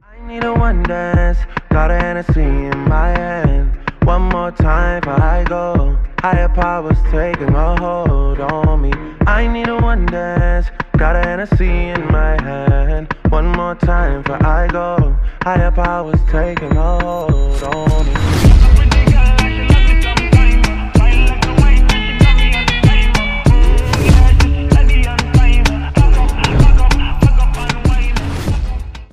I need a one dance, got a Hennessy in my hand. One more time before I go. Higher powers taking a hold on me. I need a one dance, got a Hennessy in my hand. One more time before I go. Higher powers taking a hold on me.